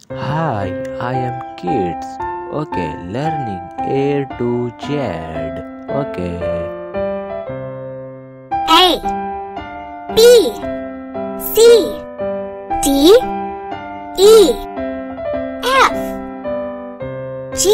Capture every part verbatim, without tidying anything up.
Hi, I am kids. Okay, learning A to Z. Okay. A B C D E F G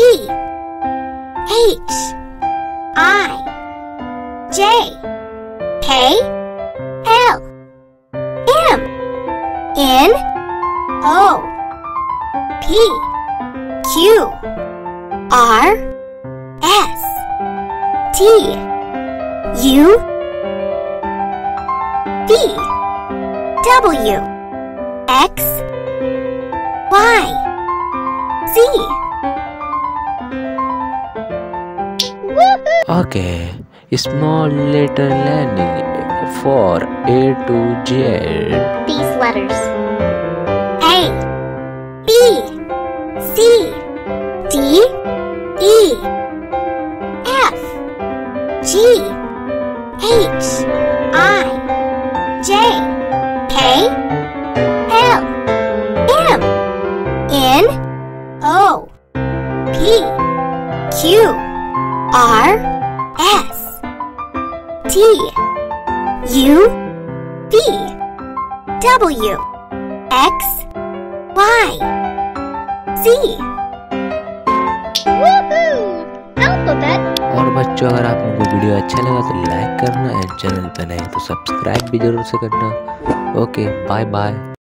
H I J K L M N O P Q R S T U V W X Y Z. Okay, small letter learning for A to Z. These letters: A B C D E F G H I J K L M N O P Q R S T U V W X Y Z. Woohoo! Alphabet. और बच्चों, अगर आप लोगों को video अच्छा लगा तो like करना एंड चैनल पे नए तो सब्सक्राइब भी जरूर से करना। Okay, bye bye.